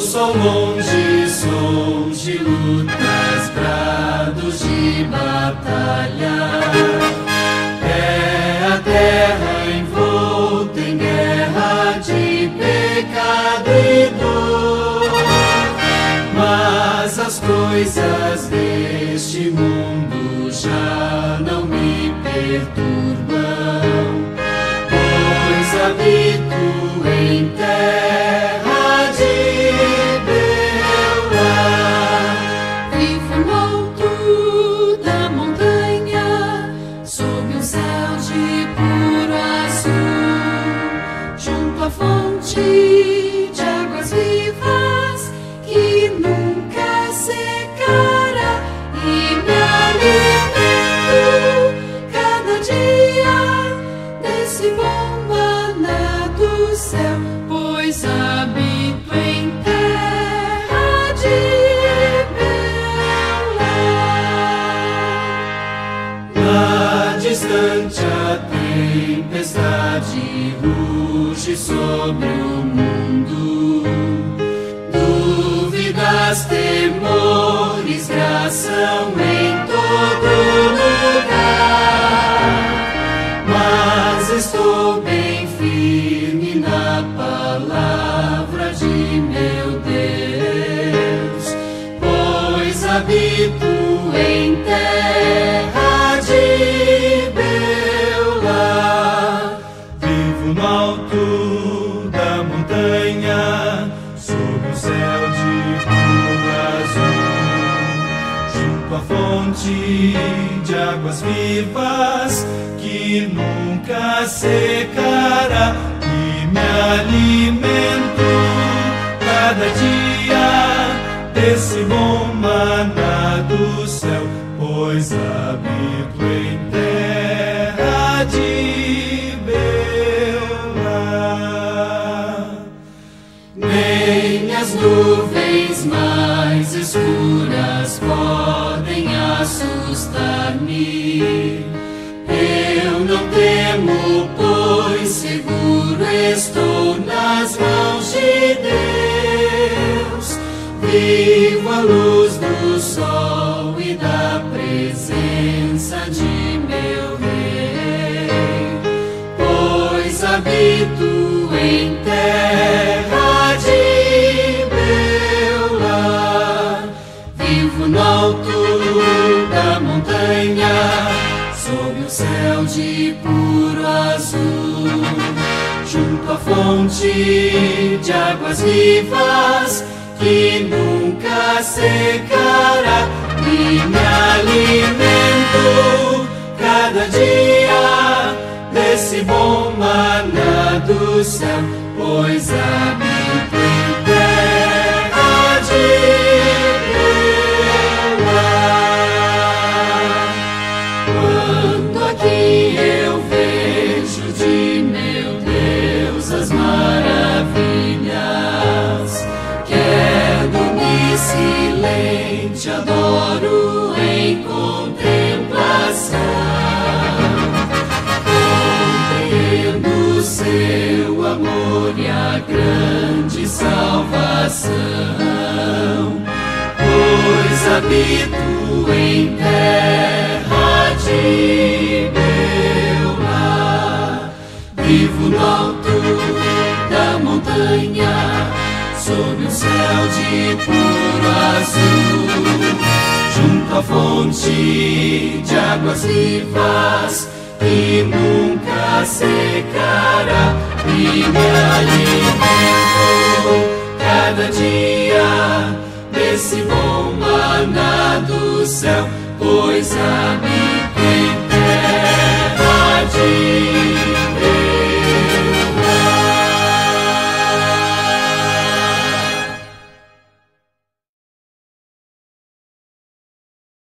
som longe, sons de lutas, brados de batalha. É a terra envolta em guerra de pecado e dor. Mas as coisas deste mundo já não me perturbam, pois habito em terra de Beulah. Vivo no alto da montanha, sob um céu de puro azul, junto à fonte de águas vivas que nunca secará, e me alimento cada dia desse bom maná do céu, pois habito em terra de Beulah. Lá distante a tempestade ruge sobre o mundo. Dúvidas, temores graçam em todo lugar, mas estou bem firme na palavra de meu Deus, pois habito em terra de Beulah. Vivo no alto da montanha, sob o céu de puro azul, junto à fonte de águas vivas que nunca secará, e me alimento cada dia desse bom maná do céu, pois habito em terra de Beulah. Nem as nuvens mais escuras podem assustar-me. Eu não temo, pois seguro estou nas mãos de Deus. Vivo à luz do sol e da presença de meu Rei, pois habito em terra de Beulah. Vivo no alto da montanha, sob o céu de puro azul, junto à fonte de águas vivas que nunca secará, e me alimento cada dia desse bom maná do céu, pois habito em terra de Beulah. Quando aqui eu vejo de meu Deus as maravilhas, quedo-me silente, adoro em contemplação. Compreendo o seu amor e a grande salvação, pois habito em terra de Beulah. Vivo no alto da montanha, sob o céu de puro azul, junto à fonte de águas vivas que nunca secará, e me alimento cada dia desse bom maná do céu, pois habito